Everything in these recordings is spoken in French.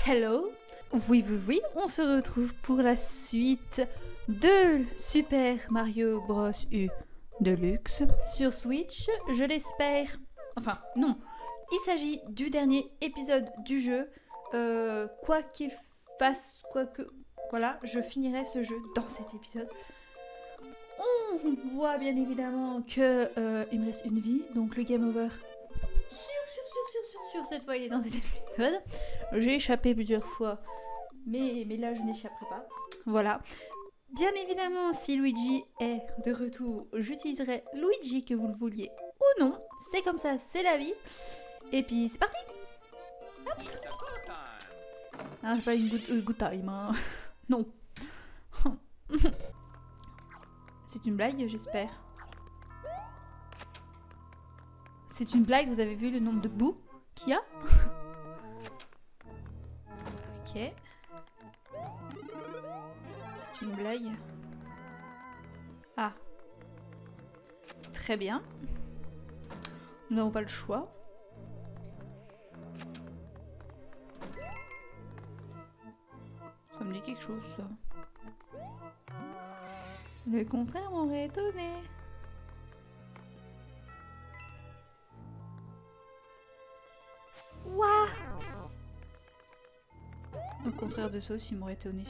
Hello. Oui, on se retrouve pour la suite de Super Mario Bros. U Deluxe sur Switch, je l'espère. Enfin, non, il s'agit du dernier épisode du jeu. Quoi qu'il fasse, voilà, je finirai ce jeu dans cet épisode. On voit bien évidemment que il me reste une vie, donc le game over. Sûr, cette fois il est dans cet épisode. J'ai échappé plusieurs fois, mais là je n'échapperai pas. Voilà. Bien évidemment, si Luigi est de retour, j'utiliserai Luigi que vous le vouliez ou non. C'est comme ça, c'est la vie. Et puis c'est parti. Hop. Ah, c'est pas une good time, hein. Non. C'est une blague, j'espère. C'est une blague, vous avez vu le nombre de bouts qu'il y a? Ok. C'est une blague. Ah. Très bien. Nous n'avons pas le choix. Ça me dit quelque chose, ça. Le contraire m'aurait étonné. Ouah! Au contraire de ça aussi m'aurait étonné.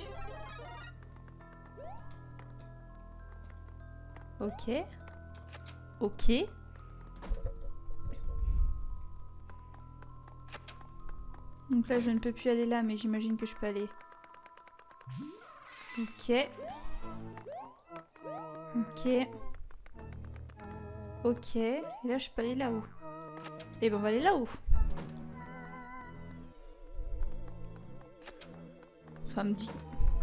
Ok. Ok. Donc là je ne peux plus aller là, mais j'imagine que je peux aller. Ok. Ok. Ok. Et là je peux aller là-haut. Et ben on va aller là-haut. Ça me dit.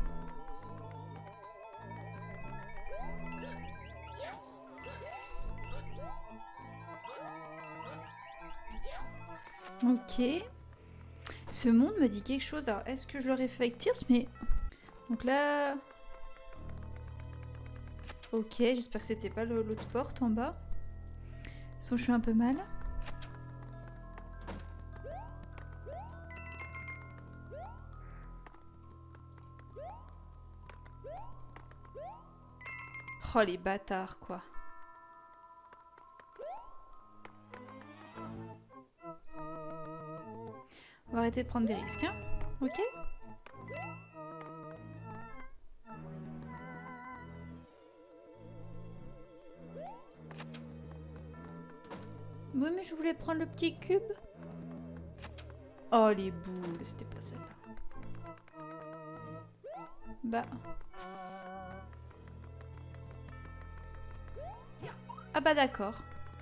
Ok. Ce monde me dit quelque chose. Alors, est-ce que je l'aurais fait avec Tears? Mais... Donc là... Ok, j'espère que c'était pas l'autre porte en bas. Sinon, je suis un peu mal. Oh, les bâtards, quoi. On va arrêter de prendre des risques, hein. Ok? Oui, mais je voulais prendre le petit cube. Oh, les boules, c'était pas celle-là. Bah... Ah bah d'accord.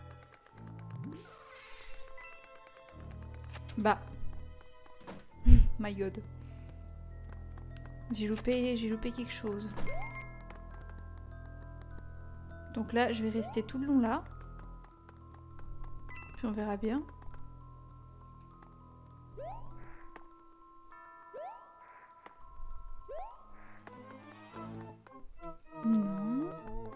Bah. My god. J'ai loupé quelque chose. Donc là, je vais rester tout le long là. Puis on verra bien. Non.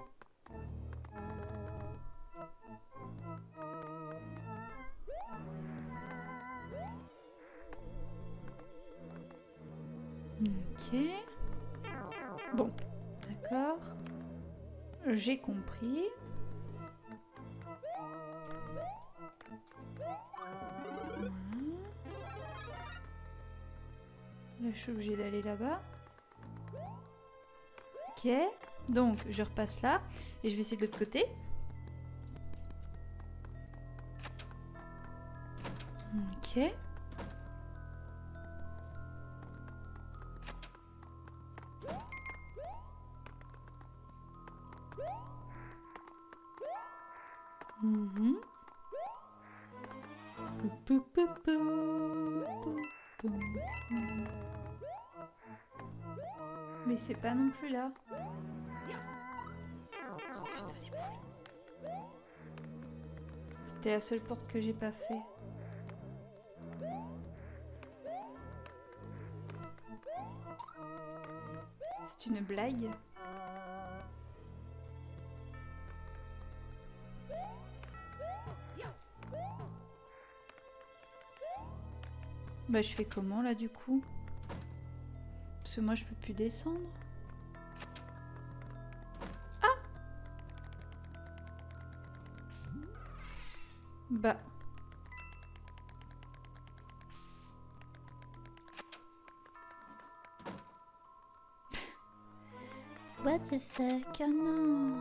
Ok. Bon, d'accord. J'ai compris. Voilà. Là, je suis obligée d'aller là-bas. Ok. Donc, je repasse là. Et je vais essayer de l'autre côté. Ok. Mhm. Mais c'est pas non plus là. Oh putain les poules. C'était la seule porte que j'ai pas fait. C'est une blague. Bah je fais comment là du coup? Parce que moi je peux plus descendre. Ah! Bah. What the fuck? Oh non!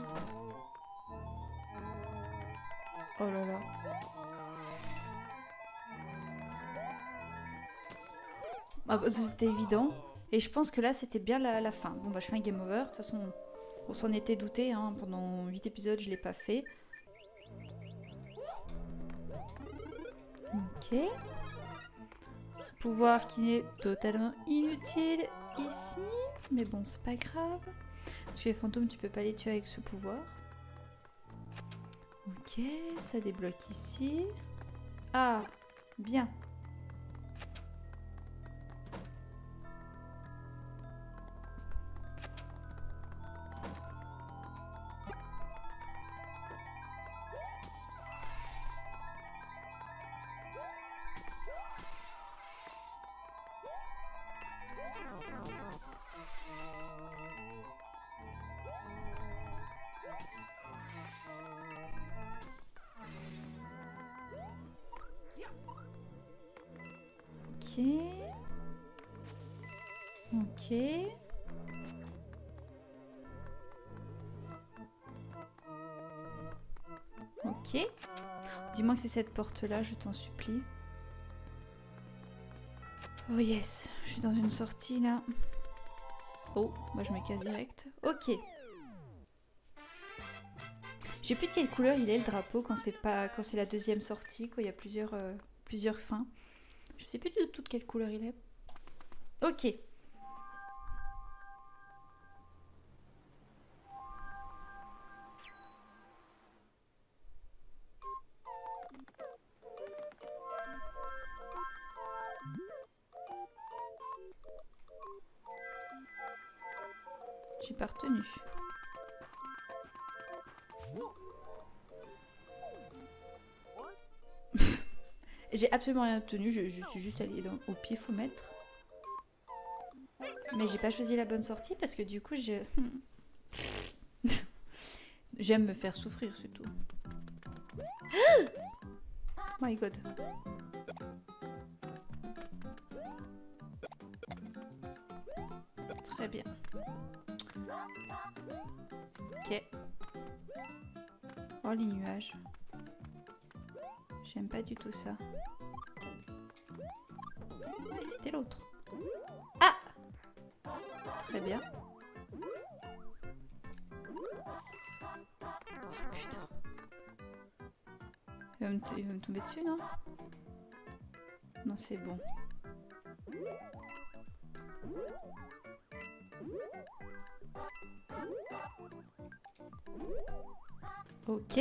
Oh là là. Ah bah, c'était évident. Et je pense que là, c'était bien la fin. Bon, bah, je fais un game over. De toute façon, on s'en était douté. Hein. Pendant 8 épisodes, je l'ai pas fait. Ok. Pouvoir qui est totalement inutile ici. Mais bon, c'est pas grave. Parce que les fantômes, tu peux pas les tuer avec ce pouvoir. Ok, ça débloque ici. Ah, bien. Ok. Ok. Ok. Dis-moi que c'est cette porte-là, je t'en supplie. Oh yes, je suis dans une sortie là. Oh, bah je me casse direct. Ok. Je sais plus de quelle couleur il est le drapeau quand c'est la deuxième sortie, quand il y a plusieurs fins. Je sais plus de toute quelle couleur il est. Ok. J'ai pas retenu. J'ai absolument rien retenu, je suis juste allée au pifomètre. Mais j'ai pas choisi la bonne sortie parce que du coup je... J'aime me faire souffrir, c'est tout. Oh my god. Très bien. Ok. Oh les nuages. J'aime pas du tout ça. Ouais, c'était l'autre. Ah! Très bien. Oh putain. Il va me tomber dessus, non? Non, c'est bon. Ok.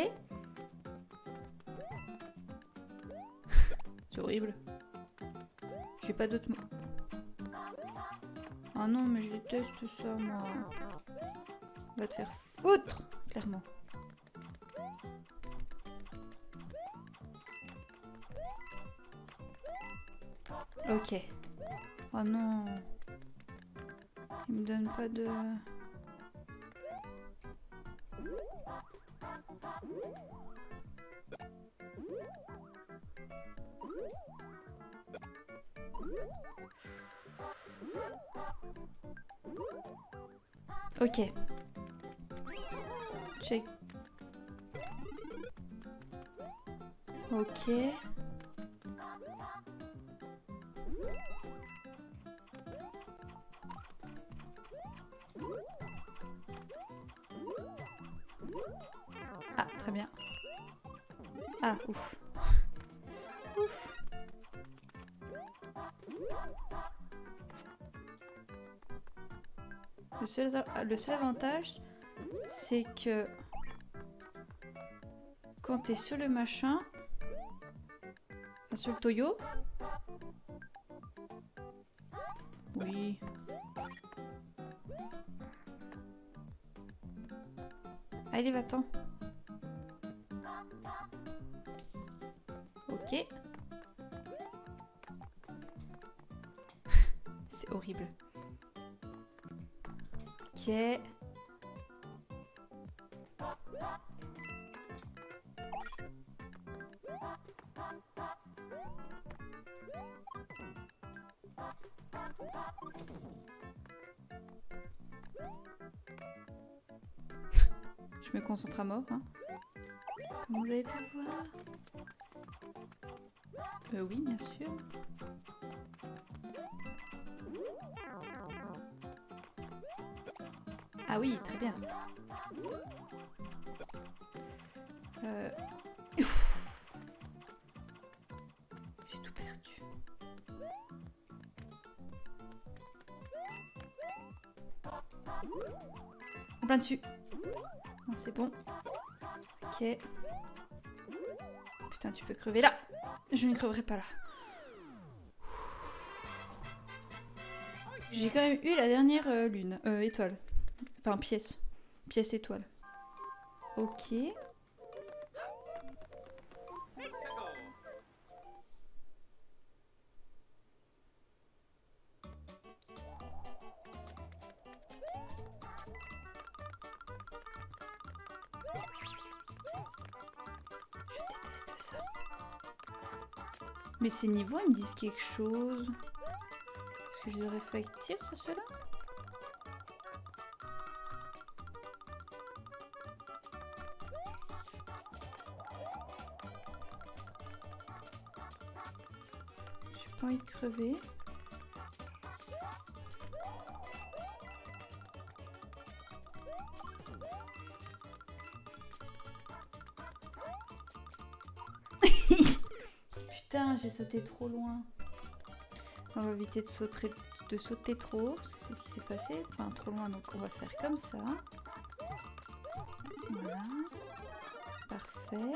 C'est horrible. J'ai pas d'autres mots. Ah non, mais je déteste ça, moi. Va te faire foutre, clairement. Ok. Oh non. Il me donne pas de... Ok. Check. Ok. Ah, très bien. Ah, ouf. Ouf. Le seul avantage, c'est que quand t'es sur le machin, enfin, sur le toyo, oui. Allez, va-t'en. Ok. C'est horrible. Ok. Je me concentre à mort, hein. Comme vous avez pu le voir. Oui, bien sûr. Ah oui, très bien. J'ai tout perdu. En plein dessus. Non, c'est bon. Ok. Putain, tu peux crever là. Je ne creverai pas là. J'ai quand même eu la dernière lune. Étoile. Enfin, pièce. Pièce étoile. Ok. Je déteste ça. Mais ces niveaux, ils me disent quelque chose. Est-ce que je les aurais fait avec tir, ceux-là? J'ai pas envie de crever. Putain, j'ai sauté trop loin. On va éviter de sauter trop haut, parce que c'est ce qui s'est passé. Enfin, trop loin, donc on va faire comme ça. Voilà. Parfait.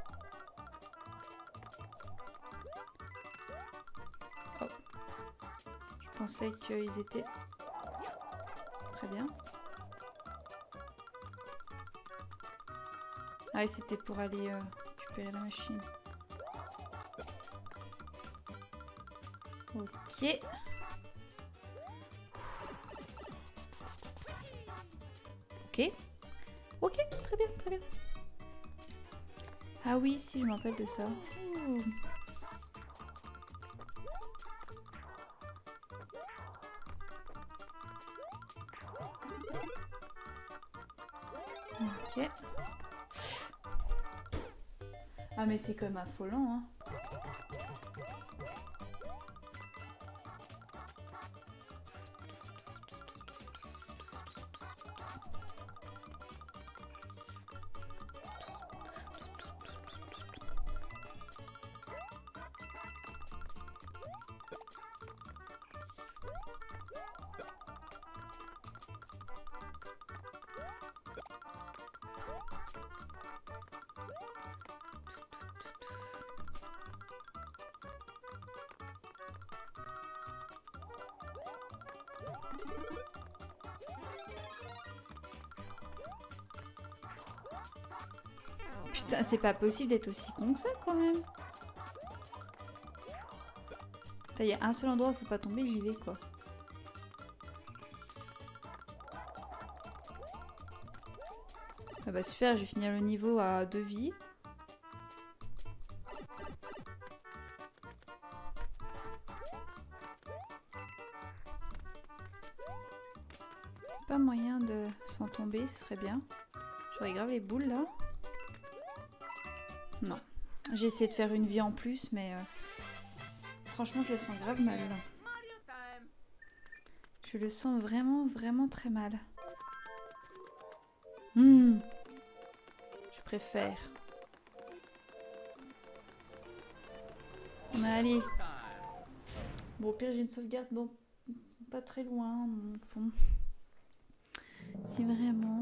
Oh. Je pensais qu'ils étaient... Très bien. Ah, et c'était pour aller récupérer la machine. Ok. Ok. Ok, très bien, très bien. Ah oui, si, je me rappelle de ça. Ouh. Ok. Ah mais c'est quand même affolant, hein. Putain, c'est pas possible d'être aussi con que ça quand même. Il y a un seul endroit où faut pas tomber, j'y vais quoi. Ah bah super, je vais finir le niveau à 2 vies. Pas moyen de s'en tomber, ce serait bien. J'aurais grave les boules là. Non. J'ai essayé de faire une vie en plus, mais franchement, je le sens grave mal. Je le sens vraiment, vraiment très mal. Je préfère. Allez. Bon, au pire, j'ai une sauvegarde. Bon, pas très loin. Bon. Si vraiment...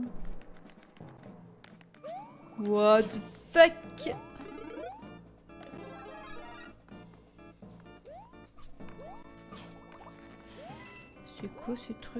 What the fuck? C'est quoi ce truc?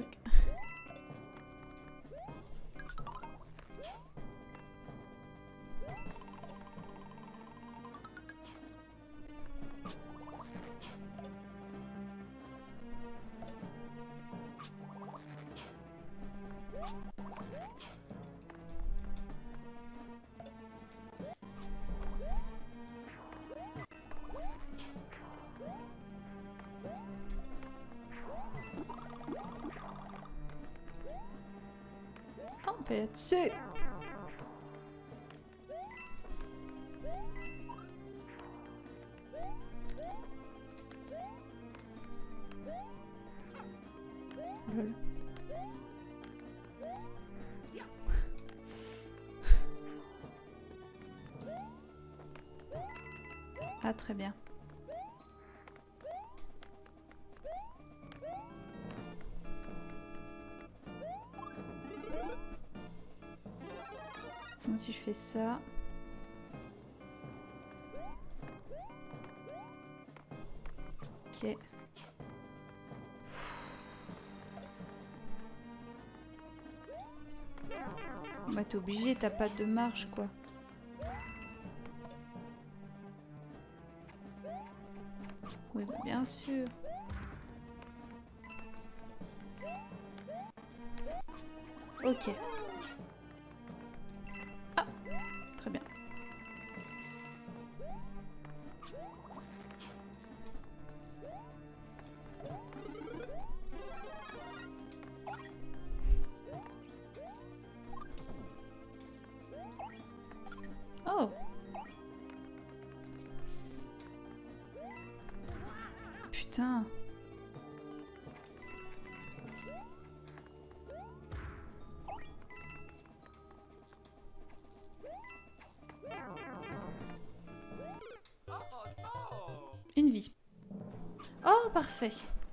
pas aller là-dessus. Lol. Ah, très bien. Moi, si je fais ça... Ok. Bah t'es obligé, t'as pas de marge quoi. Oui, bah, bien sûr. Ok. Ah, très bien. Oh. Putain. Une vie. Oh, parfait.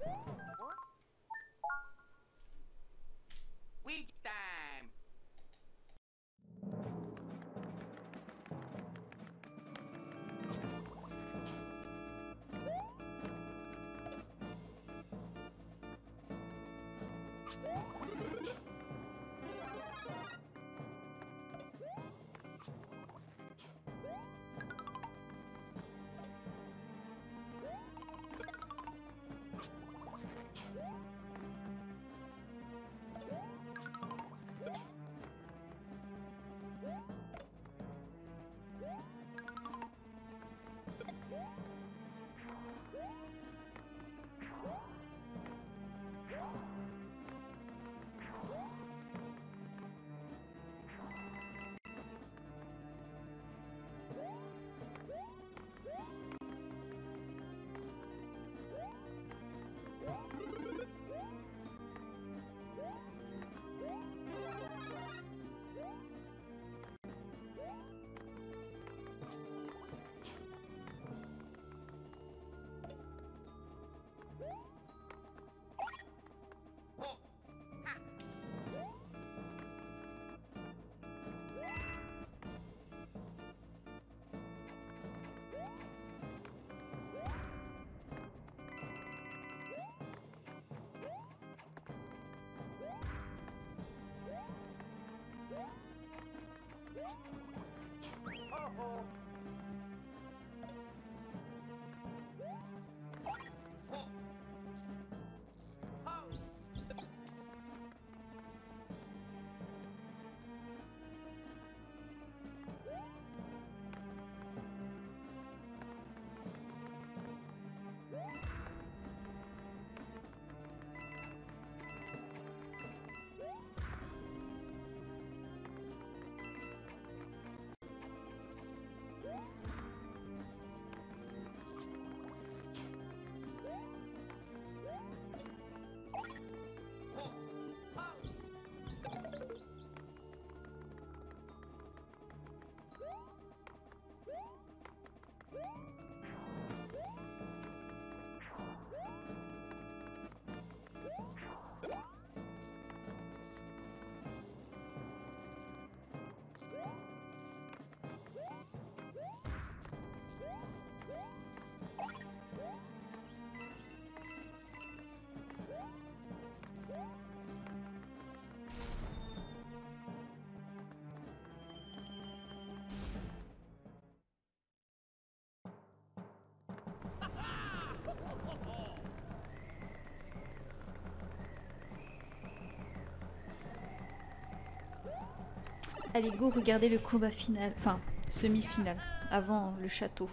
Allez, go, regardez le combat final. Enfin, semi-final. Avant le château.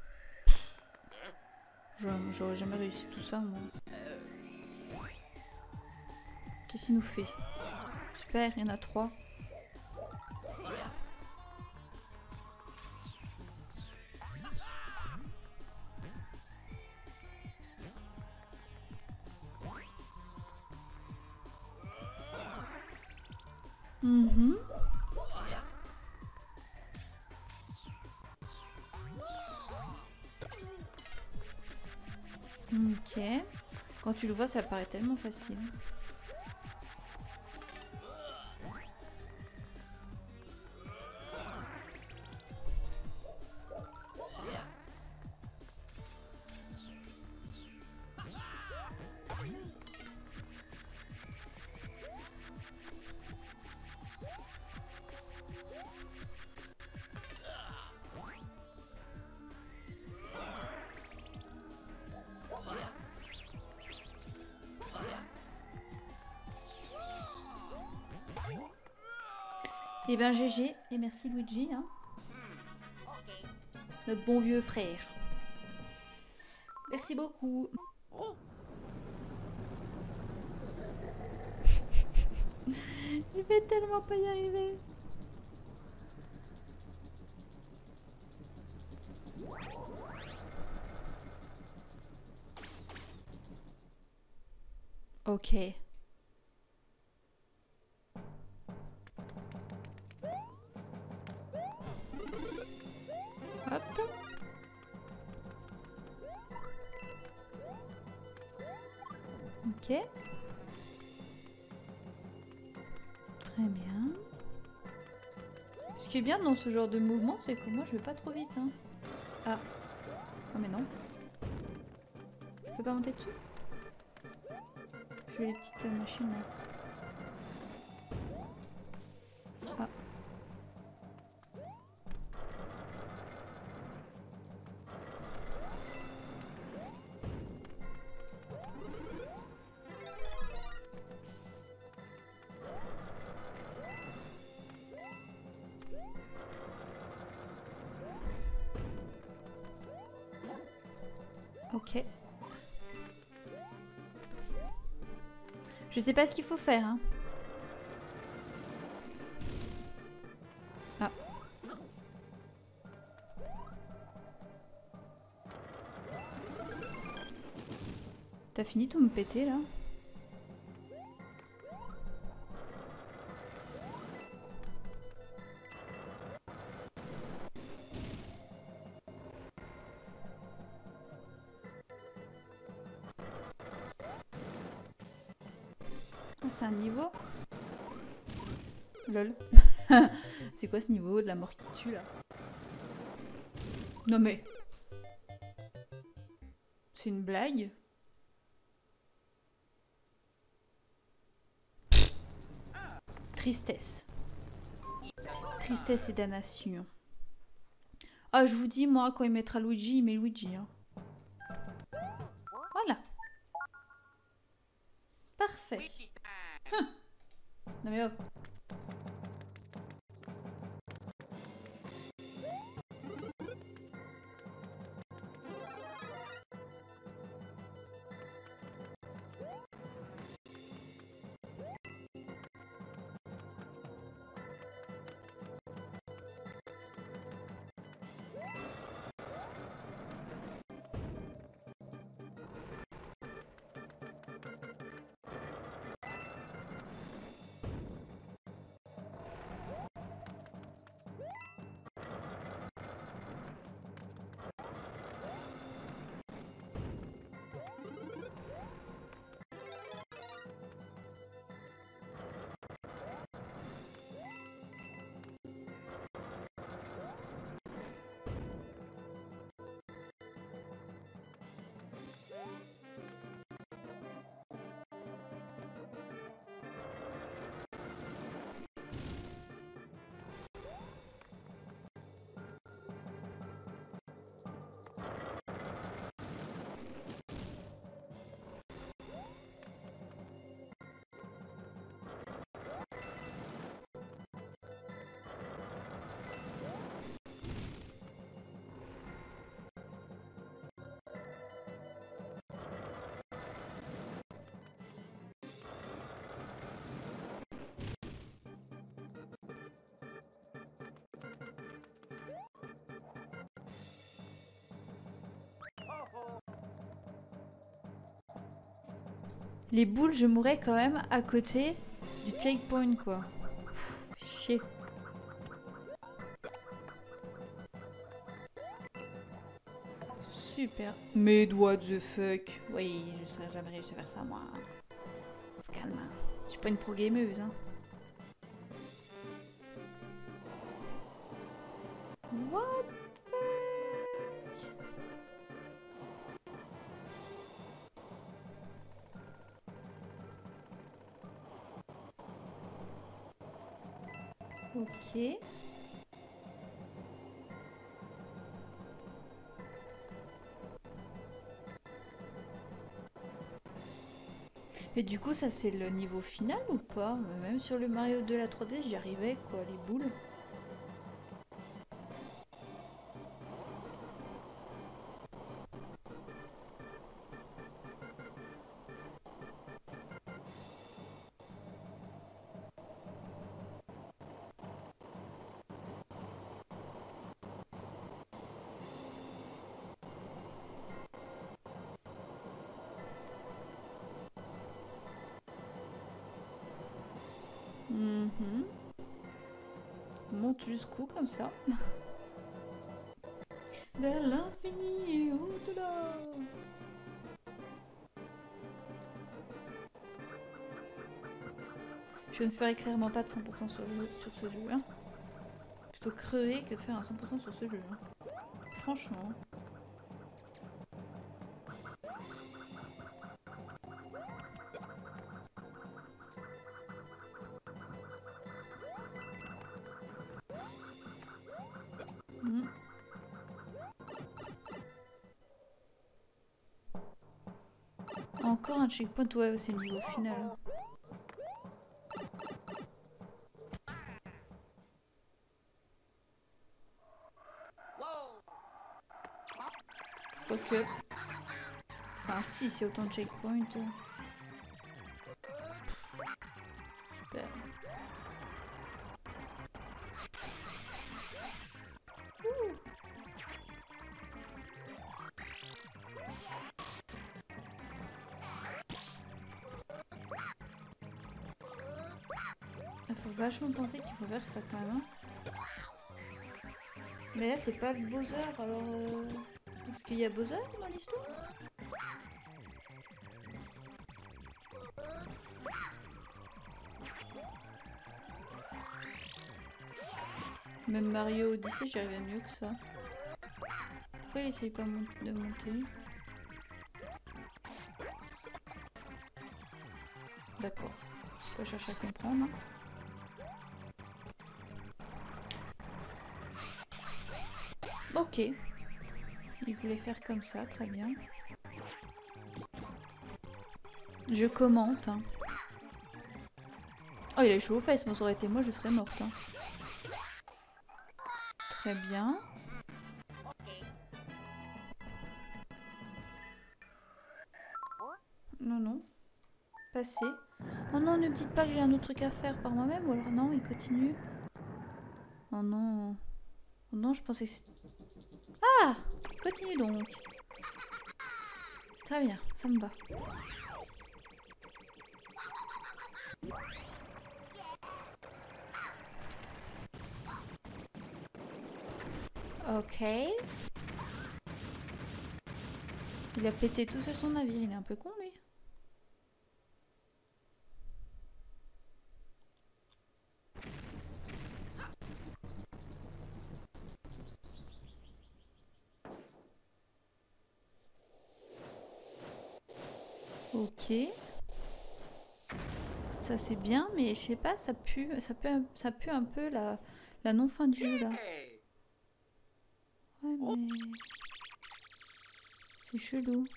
J'aurais jamais réussi tout ça, moi. Qu'est-ce qu'il nous fait? Super, il y en a 3. Mhm. Ok. Quand tu le vois, ça paraît tellement facile. Eh ben GG, et merci Luigi, hein. Notre bon vieux frère. Merci beaucoup. Il va tellement pas y arriver. Ok. Hop. Ok. Très bien. Ce qui est bien dans ce genre de mouvement, c'est que moi je vais pas trop vite. Hein. Ah. Oh mais non. Je peux pas monter dessus? Je vais les petites machines là. Ah. Ok. Je sais pas ce qu'il faut faire, hein. Ah. T'as fini tout me péter là? Ah, c'est un niveau? Lol. C'est quoi ce niveau de la mort qui tue là? Non mais... C'est une blague? Tristesse. Tristesse et damnation. Ah, je vous dis, moi, quand il mettra Luigi, il met Luigi. Hein. Voilà. Parfait. Non mais oh. Les boules, je mourrais quand même à côté du checkpoint, quoi. Pff, chier. Super. Mais what the fuck? Oui, je serais jamais réussi à faire ça, moi. On se calme. Je suis pas une pro gameuse, hein. What the fuck? Ok. Mais du coup, ça c'est le niveau final ou pas? Même sur le Mario de la 3D, j'y arrivais quoi, les boules. On monte jusqu'où comme ça? Vers l'infini et au-delà. Je ne ferai clairement pas de 100% sur ce jeu. Hein. Plutôt crever que de faire un 100% sur ce jeu. Hein. Franchement. Encore un checkpoint, ouais, c'est le niveau final. Ok. Enfin, si, c'est autant de checkpoints. Super. Il faut vachement penser qu'il faut faire ça quand même. Hein. Mais là, c'est pas le Bowser, alors... Est-ce qu'il y a Bowser dans l'histoire? Même Mario Odyssey, j'y arrivais mieux que ça. Pourquoi il essaye pas de monter? D'accord. Je vais chercher à comprendre. Ok. Il voulait faire comme ça, très bien. Je commente. Hein. Oh, il est chaud aux fesses. Moi, ça aurait été moi, je serais morte. Hein. Très bien. Non, non. Passer. Oh non, ne me dites pas que j'ai un autre truc à faire par moi-même. Ou alors non, il continue. Oh non. Oh non, je pensais que c'était... Ah! Continue donc. C'est très bien, ça me va. Ok. Il a pété tout seul son navire, il est un peu con lui. Ok. Ça c'est bien, mais je sais pas, ça pue un peu la non-fin du jeu là. Ouais, mais... C'est chelou.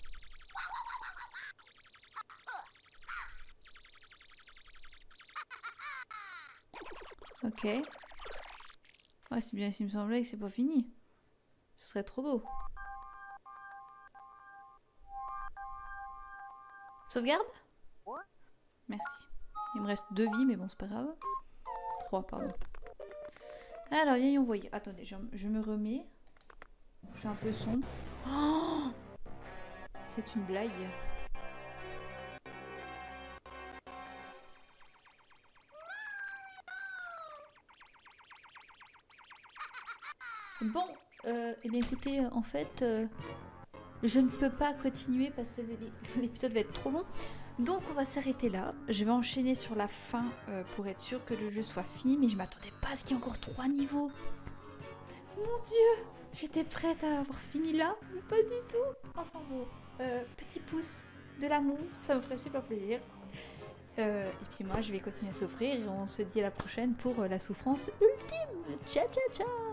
Ok. Ouais, c'est bien s'il me semblait que c'est pas fini. Ce serait trop beau. Sauvegarde? Merci. Il me reste 2 vies, mais bon, c'est pas grave. 3, pardon. Alors, viens y envoyer. Attendez, je me remets. Je suis un peu sombre. Oh, c'est une blague. Eh bien écoutez, en fait, je ne peux pas continuer parce que l'épisode va être trop long. Donc on va s'arrêter là. Je vais enchaîner sur la fin pour être sûr que le jeu soit fini. Mais je m'attendais pas à ce qu'il y ait encore 3 niveaux. Mon Dieu, j'étais prête à avoir fini là, mais pas du tout. Enfin bon, petit pouce de l'amour, ça me ferait super plaisir. Et puis moi, je vais continuer à souffrir et on se dit à la prochaine pour la souffrance ultime. Ciao, ciao, ciao.